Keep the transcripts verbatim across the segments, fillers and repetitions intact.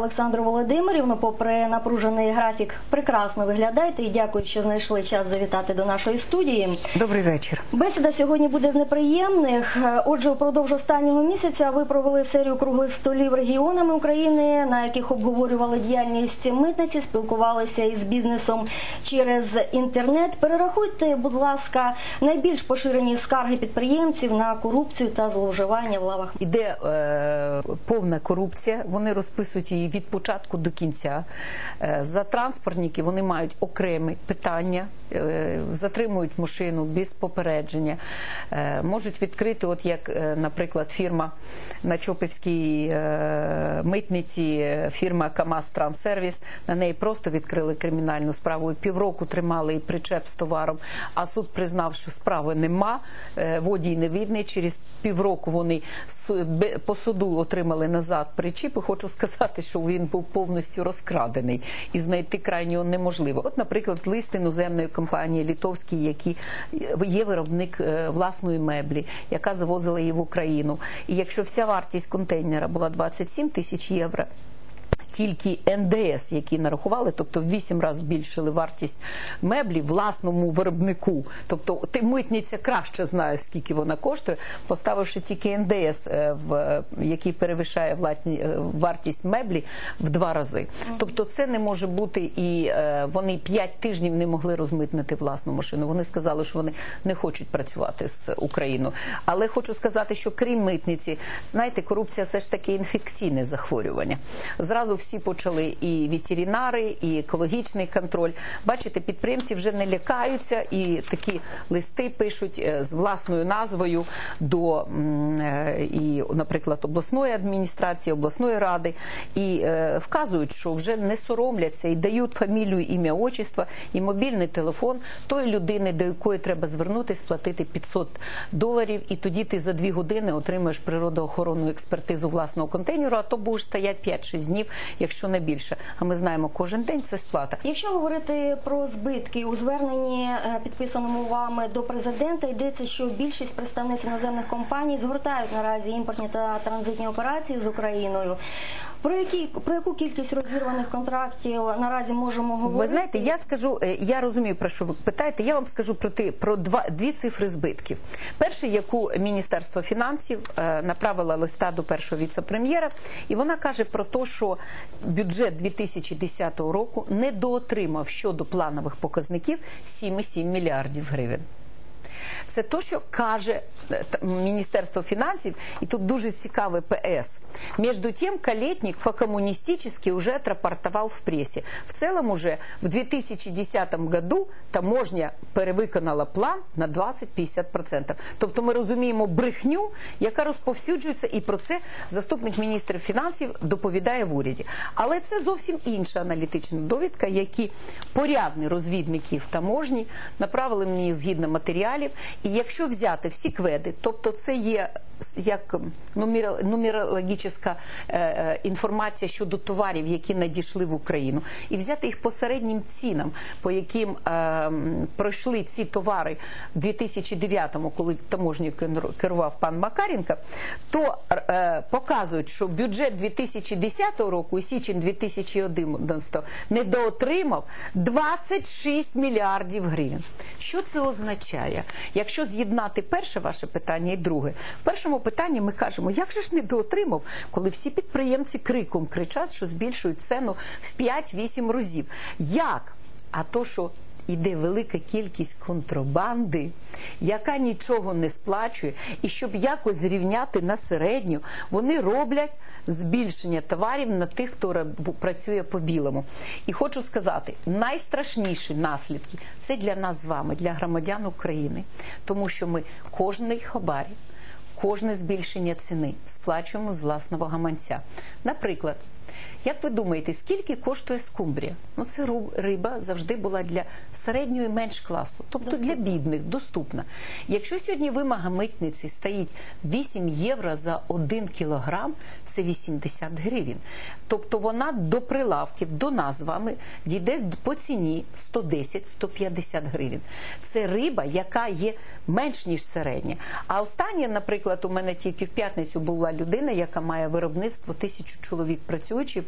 Олександру Володимирівну. Попри напружений графік, прекрасно виглядаєте і дякую, що знайшли час завітати до нашої студії. Добрий вечір. Бесіда сьогодні буде з неприємних. Отже, упродовж останнього місяця ви провели серію круглих столів регіонами України, на яких обговорювали діяльність митниці, спілкувалися із бізнесом через інтернет. Перерахуйте, будь ласка, найбільш поширені скарги підприємців на корупцію та зловживання в лавах. Іде е, повна корупція, вони розписують її від початку до кінця. Е, за транспортники вони мають окремі питання, е, затримують машину без попередження, е, можуть відкрити, от як, е, наприклад, фірма на Чопівській е, митниці, фірма КамАЗ Транссервіс, на неї просто відкрили кримінальну справу, і півроку тримали і причеп з товаром, а суд признав, що справи нема, е, водій не видний, через півроку вони по суду отримали назад причіп, і хочу сказати, що він був повністю розкрадений і знайти крайнього неможливо. От, наприклад, лист іноземної компанії литовській, який є виробник власної меблі, яка завозила її в Україну. І якщо вся вартість контейнера була двадцять сім тисяч євро, тільки ен де ес, які нарахували, тобто в вісім разів збільшили вартість меблі власному виробнику. Тобто ти митниця краще знає, скільки вона коштує, поставивши тільки ен де ес, в, який перевищає вартість меблі в два рази. Тобто це не може бути, і вони п'ять тижнів не могли розмитнити власну машину. Вони сказали, що вони не хочуть працювати з Україною. Але хочу сказати, що крім митниці, знаєте, корупція все ж таки інфекційне захворювання. Зразу всі почали, і ветеринари, і екологічний контроль. Бачите, підприємці вже не лякаються і такі листи пишуть з власною назвою до, і, наприклад, обласної адміністрації, обласної ради, і е, вказують, що вже не соромляться і дають фамілію, ім'я, отчество і мобільний телефон тої людини, до якої треба звернутися, сплатити п'ятсот доларів, і тоді ти за дві години отримаєш природоохоронну експертизу власного контейнеру, а то будеш стояти п'ять-шість днів, якщо не більше. А ми знаємо, кожен день це сплата. Якщо говорити про збитки, у зверненні, підписаному вами до президента, йдеться, що більшість представниць іноземних компаній згортають наразі імпортні та транзитні операції з Україною. Про, які, про яку кількість розірваних контрактів наразі можемо говорити? Ви знаєте, я скажу, я розумію, про що ви питаєте, я вам скажу про, ти, про два, дві цифри збитків. Перше, яку Міністерство фінансів е, направило листа до першого віце-прем'єра, і вона каже про те, що бюджет дві тисячі десятого року недоотримав щодо планових показників сім цілих сім мільярдів гривень. Це те, що каже Міністерство фінансів, і тут дуже цікавий пе ес. Между тем, Калетник по-коммунистически уже отрапортовал в прессе. В целом уже в дві тисячі десятому году таможня перевиконала план на двадцять-п'ятдесят відсотків. Тобто ми розуміємо брехню, яка розповсюджується, і про це заступник міністра фінансів доповідає в уряді. Але це зовсім інша аналітична довідка, які порядні розвідники в таможні направили мені згідно матеріалів. І якщо взяти всі кведи, тобто це є як нумерологічна е, інформація щодо товарів, які надійшли в Україну, і взяти їх по середнім цінам, по яким е, пройшли ці товари в дві тисячі дев'ятому, коли таможню керував пан Макаренко, то е, показують, що бюджет дві тисячі десятого року і січень дві тисячі одинадцятого недоотримав двадцять шість мільярдів гривень. Що це означає? Якщо з'єднати перше ваше питання і друге, в першому питанні ми кажемо, як же ж недоотримав, коли всі підприємці криком кричать, що збільшують ціну в п'ять-вісім разів. Як? А то, що іде велика кількість контрабанди, яка нічого не сплачує, і щоб якось зрівняти на середню, вони роблять збільшення товарів на тих, хто працює по-білому. І хочу сказати, найстрашніші наслідки – це для нас з вами, для громадян України, тому що ми кожний хабар, кожне збільшення ціни сплачуємо з власного гаманця. Наприклад, як ви думаєте, скільки коштує скумбрія? Ну, це риба завжди була для середнього і менш класу, тобто для бідних, доступна. Якщо сьогодні вимога митниці стоїть вісім євро за один кілограм, це вісімдесят гривень. Тобто вона до прилавків, до нас з вами дійде по ціні сто десять - сто п'ятдесят гривень. Це риба, яка є менш ніж середня. А останнє, наприклад, у мене тільки в п'ятницю була людина, яка має виробництво, тисячу чоловік працюючих,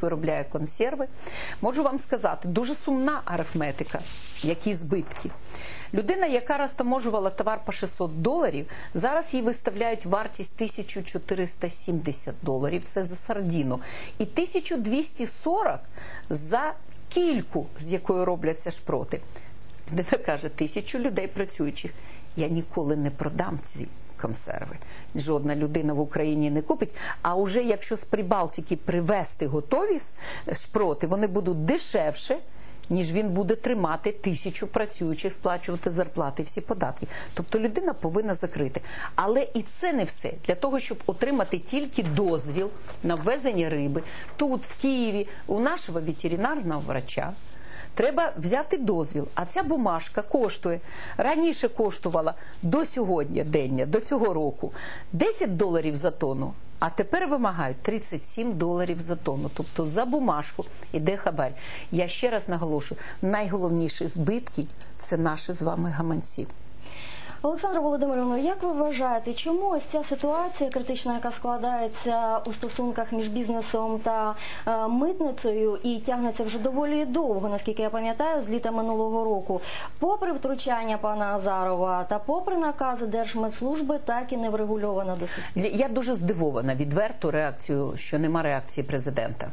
виробляє консерви. Можу вам сказати, дуже сумна арифметика, які збитки. Людина, яка розтаможувала товар по шістсот доларів, зараз їй виставляють вартість тисячу чотириста сімдесят доларів, це за сардіну, і тисячу двісті сорок за кільку, з якою робляться шпроти. Людина каже, тисячу людей працюючих, я ніколи не продам ці консерви. Жодна людина в Україні не купить. А вже якщо з Прибалтики привезти готові шпроти, вони будуть дешевше, ніж він буде тримати тисячу працюючих, сплачувати зарплати, всі податки. Тобто людина повинна закрити. Але і це не все. Для того, щоб отримати тільки дозвіл на ввезення риби, тут, в Києві, у нашого ветеринарного врача, треба взяти дозвіл, а ця бумажка коштує, раніше коштувала до сьогодні, дення, до цього року, десять доларів за тонну, а тепер вимагають тридцять сім доларів за тонну. Тобто за бумажку йде хабар. Я ще раз наголошую, найголовніші збитки – це наші з вами гаманці. Олександра Володимирівна, як ви вважаєте, чому ось ця ситуація критична, яка складається у стосунках між бізнесом та е, митницею і тягнеться вже доволі довго, наскільки я пам'ятаю, з літа минулого року, попри втручання пана Азарова та попри накази Держмитслужби, так і не врегульовано до сих пір? Я дуже здивована відверто реакцію, що нема реакції президента.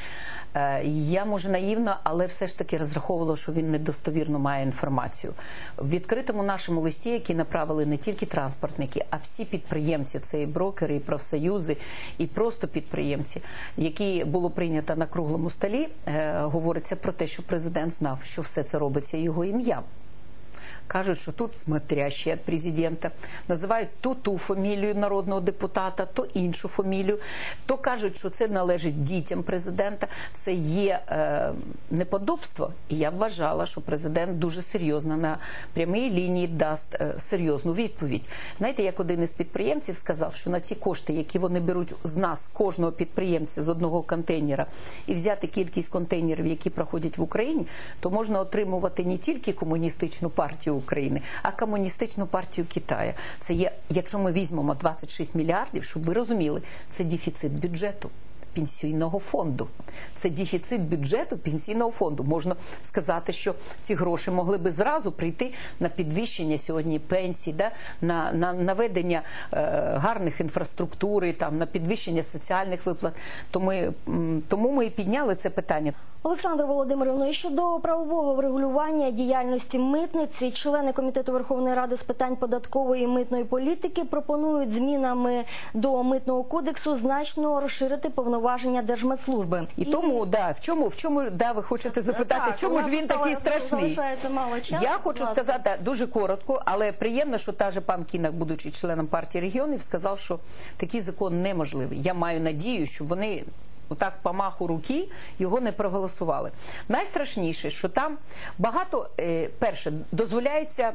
Я, може, наївна, але все ж таки розраховувала, що він недостовірно має інформацію. В відкритому нашому листі, який направили не тільки транспортники, а всі підприємці, це і брокери, і профсоюзи, і просто підприємці, які було прийнято на круглому столі, говориться про те, що президент знав, що все це робиться його ім'ям. Кажуть, що тут смотрящий від президента, називають то ту фамілію народного депутата, то іншу фамілію, то кажуть, що це належить дітям президента. Це є е, неподобство. І я вважала, що президент дуже серйозно на прямій лінії дасть е, серйозну відповідь. Знаєте, як один із підприємців сказав, що на ті кошти, які вони беруть з нас, кожного підприємця, з одного контейнера, і взяти кількість контейнерів, які проходять в Україні, то можна отримувати не тільки комуністичну партію України, а комуністичну партію Китаю. Це є, якщо ми візьмемо двадцять шість мільярдів, щоб ви розуміли, це дефіцит бюджету пенсійного фонду. Це дефіцит бюджету пенсійного фонду. Можна сказати, що ці гроші могли би зразу прийти на підвищення сьогодні пенсій, да? на, на наведення е, гарних інфраструктури, там, на підвищення соціальних виплат. Тому, тому ми і підняли це питання. Олександра Володимирівна, щодо правового врегулювання діяльності митниці, члени Комітету Верховної Ради з питань податкової і митної політики пропонують змінами до Митного кодексу значно розширити повноваження Держмитслужби. І, і... тому, да, в чому, в чому, да, ви хочете запитати, так, в чому ж він такий страшний? Мало часу, Я хочу сказати дуже коротко, але приємно, що та же пан Кінак, будучи членом партії регіонів, сказав, що такий закон неможливий. Я маю надію, що вони отак по маху руки його не проголосували. Найстрашніше, що там багато, е, перше, дозволяється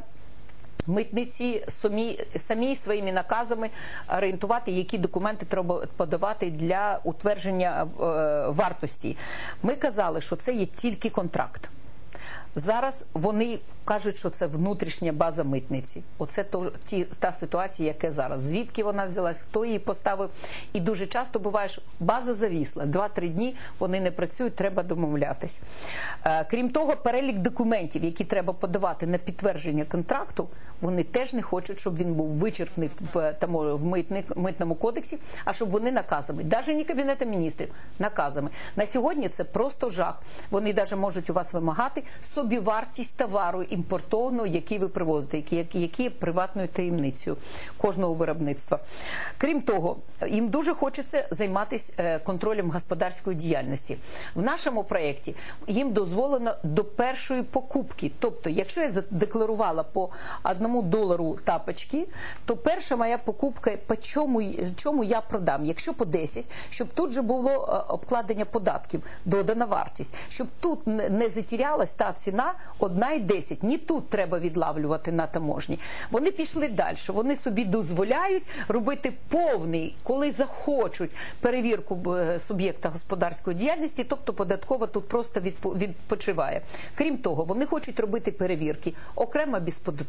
митниці самі, самі своїми наказами орієнтувати, які документи треба подавати для утвердження е, вартості. Ми казали, що це є тільки контракт. Зараз вони кажуть, що це внутрішня база митниці. Оце то, ті, та ситуація, яка зараз. Звідки вона взялась, хто її поставив. І дуже часто буває, що база завісла. Два-три дні вони не працюють, треба домовлятись. Е, крім того, перелік документів, які треба подавати на підтвердження контракту, вони теж не хочуть, щоб він був вичерпний в, тому, в митник, митному кодексі, а щоб вони наказами. Навіть не Кабінетом міністрів, наказами. На сьогодні це просто жах. Вони навіть можуть у вас вимагати собівартість товару імпортованого, який ви привозите, який, який є приватною таємницею кожного виробництва. Крім того, їм дуже хочеться займатися контролем господарської діяльності. В нашому проєкті їм дозволено до першої покупки. Тобто, якщо я задекларувала по одному долару тапочки, то перша моя покупка, по чому, чому я продам. Якщо по десять, щоб тут же було обкладення податків, додана вартість. Щоб тут не затірялась та ціна одна і десять. Ні тут треба відлавлювати на таможні. Вони пішли далі. Вони собі дозволяють робити повний, коли захочуть, перевірку суб'єкта господарської діяльності, тобто податкова тут просто відпочиває. Крім того, вони хочуть робити перевірки окремо без податкової,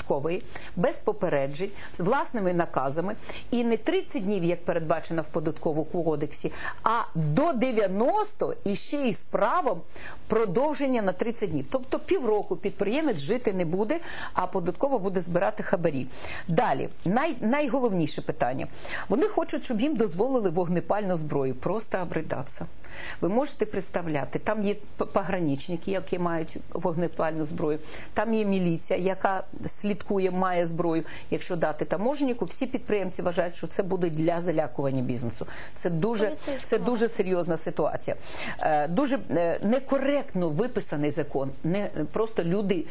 без попереджень, з власними наказами, і не тридцять днів, як передбачено в Податковому кодексі, а до дев'яноста і ще й з правом продовження на тридцять днів. Тобто півроку підприємець жити не буде, а податкова буде збирати хабарі. Далі, най, найголовніше питання. Вони хочуть, щоб їм дозволили вогнепальну зброю. Просто обридатися. Ви можете представляти, там є пограничники, які мають вогнепальну зброю, там є міліція, яка слідкує, має зброю. Якщо дати таможеннику, всі підприємці вважають, що це буде для залякування бізнесу. Це дуже, це дуже серйозна ситуація. Дуже некоректно виписаний закон. Не, просто люди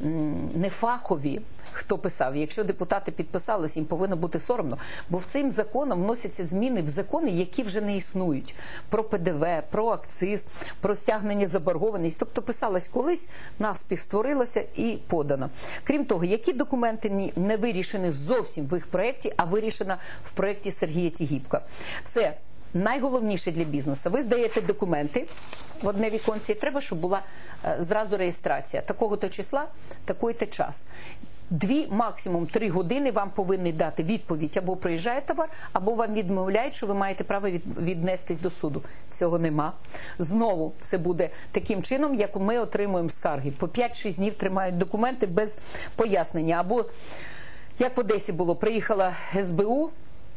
нефахові, хто писав. Якщо депутати підписалися, їм повинно бути соромно, бо в цим законом вносяться зміни в закони, які вже не існують. Про Пе Де Ве, про акциз, про стягнення заборгованості. Тобто писалось колись, наспіх створилося і подано. Крім того, які документи не вирішені зовсім в їх проєкті, а вирішено в проєкті Сергія Тігіпка. Це найголовніше для бізнесу. Ви здаєте документи в одне віконце, і треба, щоб була е, зразу реєстрація. Такого-то числа, такий-то час. Дві, максимум три години вам повинні дати відповідь, або приїжджає товар, або вам відмовляють, що ви маєте право від, віднестись до суду. Цього нема. Знову це буде таким чином, як ми отримуємо скарги. По п'ять-шість днів тримають документи без пояснення. Або, як в Одесі було, приїхала Ес Бе У,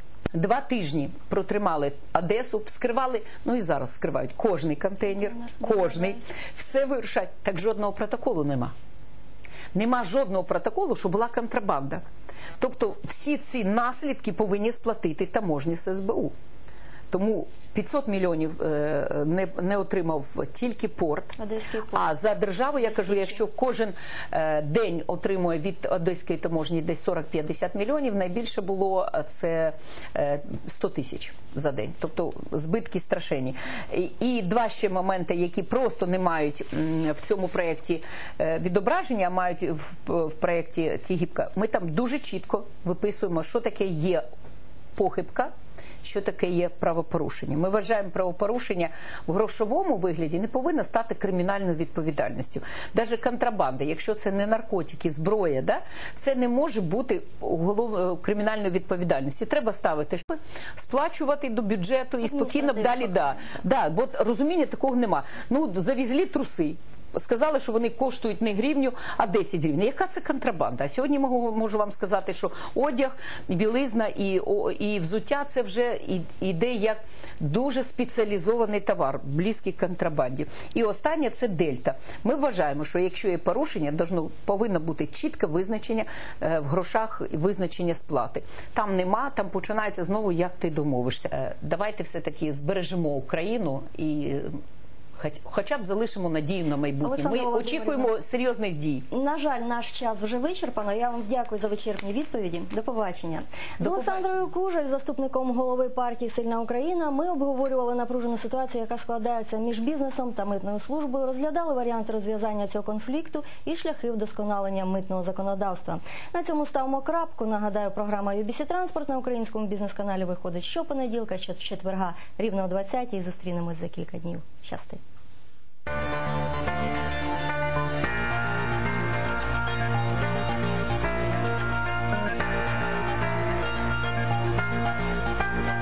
два тижні протримали Одесу, вскривали, ну і зараз вскривають кожний контейнер, кожний. Все вирішать. Так жодного протоколу нема. Нема жодного протоколу, що була контрабанда. Тобто всі ці наслідки повинні сплатити таможні з Ес Бе У. Тому п'ятсот мільйонів не, не отримав тільки порт. порт. А за державу, я кажу, якщо кожен день отримує від одеської таможні десь сорок-п'ятдесят мільйонів, найбільше було це сто тисяч за день. Тобто збитки страшенні. І, і два ще моменти, які просто не мають в цьому проєкті відображення, а мають в, в проєкті Тігіпка. Ми там дуже чітко виписуємо, що таке є похибка, що таке є правопорушення. Ми вважаємо, правопорушення в грошовому вигляді не повинно стати кримінальною відповідальністю. Навіть контрабанда, якщо це не наркотики, зброя, да, це не може бути кримінальною відповідальністю. Треба ставити, щоб сплачувати до бюджету і спокійно далі, да. Да, бо розуміння такого нема. Ну, завезли труси. Сказали, що вони коштують не гривню, а десять гривень. Яка це контрабанда? А сьогодні можу, можу вам сказати, що одяг, білизна і, о, і взуття – це вже йде як дуже спеціалізований товар, близький к контрабанді. І останнє – це дельта. Ми вважаємо, що якщо є порушення, должно, повинно бути чітке визначення е, в грошах, визначення сплати. Там нема, там починається знову, як ти домовишся. Е, давайте все-таки збережемо Україну і хоча б залишимо надію на майбутнє. Ми очікуємо серйозних дій. На жаль, наш час вже вичерпано. Я вам дякую за вичерпні відповіді. До побачення. До З Олександрою Кужель, заступником голови партії «Сильна Україна», ми обговорювали напружену ситуацію, яка складається між бізнесом та митною службою, розглядали варіанти розв'язання цього конфлікту і шляхи вдосконалення митного законодавства. На цьому ставимо крапку. Нагадаю, програма Ю Бі Сі Транспорт на українському бізнес-каналі виходить щопонеділка, щочетверга рівно о двадцятій. Зустрінемось за кілька днів. Щасти!